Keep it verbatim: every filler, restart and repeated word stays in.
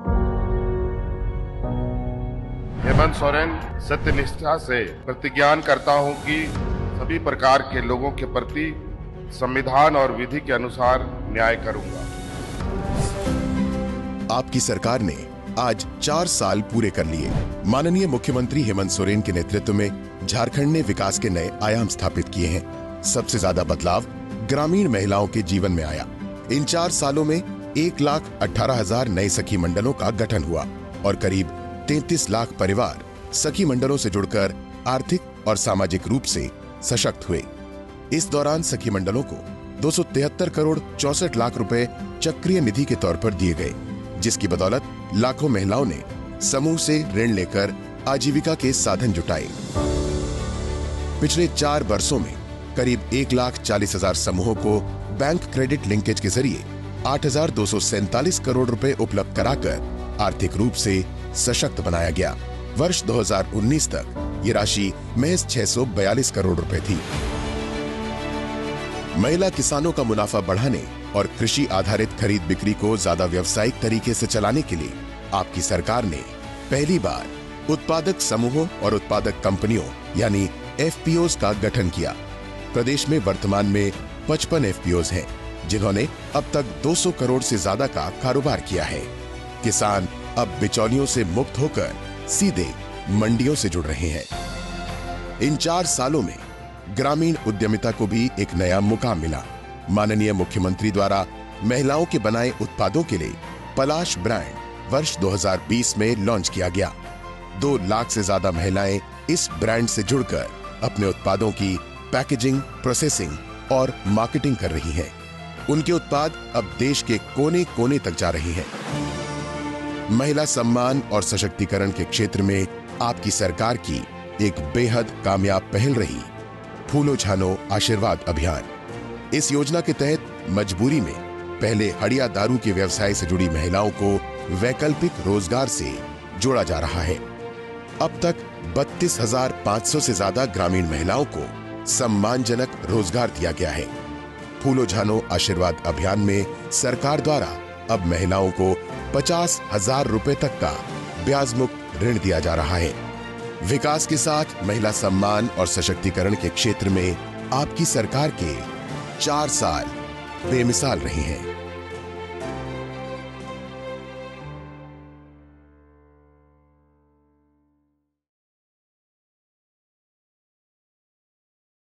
हेमंत सोरेन सत्यनिष्ठा से प्रतिज्ञान करता हूं कि सभी प्रकार के लोगों के प्रति संविधान और विधि के अनुसार न्याय करूंगा। आपकी सरकार ने आज चार साल पूरे कर लिए। माननीय मुख्यमंत्री हेमंत सोरेन के नेतृत्व में झारखंड ने विकास के नए आयाम स्थापित किए हैं। सबसे ज्यादा बदलाव ग्रामीण महिलाओं के जीवन में आया। इन चार सालों में एक लाख अठारह हजार नए सखी मंडलों का गठन हुआ और करीब तैंतीस लाख परिवार सखी मंडलों से जुड़कर आर्थिक और सामाजिक रूप से सशक्त हुए। इस दौरान सखी मंडलों को दो सौ तिहत्तर करोड़ चौसठ लाख रुपए चक्रीय निधि के तौर पर दिए गए, जिसकी बदौलत लाखों महिलाओं ने समूह से ऋण लेकर आजीविका के साधन जुटाए। पिछले चार वर्षों में करीब एक लाख चालीस हजार समूहों को बैंक क्रेडिट लिंकेज के जरिए आठ हजार दो सौ सैंतालीस करोड़ रुपए उपलब्ध कराकर आर्थिक रूप से सशक्त बनाया गया। वर्ष दो हजार उन्नीस तक ये राशि महज छह सौ बयालीस करोड़ रुपए थी। महिला किसानों का मुनाफा बढ़ाने और कृषि आधारित खरीद बिक्री को ज्यादा व्यावसायिक तरीके से चलाने के लिए आपकी सरकार ने पहली बार उत्पादक समूहों और उत्पादक कंपनियों यानी एफ पी ओज़ का गठन किया। प्रदेश में वर्तमान में पचपन एफ पी ओज़ हैं, जिन्होंने अब तक दो सौ करोड़ से ज्यादा का कारोबार किया है। किसान अब बिचौलियों से मुक्त होकर सीधे मंडियों से जुड़ रहे हैं। इन चार सालों में ग्रामीण उद्यमिता को भी एक नया मुकाम मिला। माननीय मुख्यमंत्री द्वारा महिलाओं के बनाए उत्पादों के लिए पलाश ब्रांड वर्ष दो हजार बीस में लॉन्च किया गया। दो लाख से ज्यादा महिलाएं इस ब्रांड से जुड़कर अपने उत्पादों की पैकेजिंग, प्रोसेसिंग और मार्केटिंग कर रही हैं। उनके उत्पाद अब देश के कोने कोने तक जा रहे हैं। महिला सम्मान और सशक्तिकरण के क्षेत्र में आपकी सरकार की एक बेहद कामयाब पहल रही फूलो झानो आशीर्वाद अभियान। इस योजना के तहत मजबूरी में पहले हड़िया दारू के व्यवसाय से जुड़ी महिलाओं को वैकल्पिक रोजगार से जोड़ा जा रहा है। अब तक बत्तीस हजार पाँच सौ से ज्यादा ग्रामीण महिलाओं को सम्मानजनक रोजगार दिया गया है। फूलो झानो आशीर्वाद अभियान में सरकार द्वारा अब महिलाओं को पचास हजार रुपए तक का ब्याज मुक्त ऋण दिया जा रहा है। विकास के साथ महिला सम्मान और सशक्तिकरण के क्षेत्र में आपकी सरकार के चार साल बेमिसाल रहे हैं।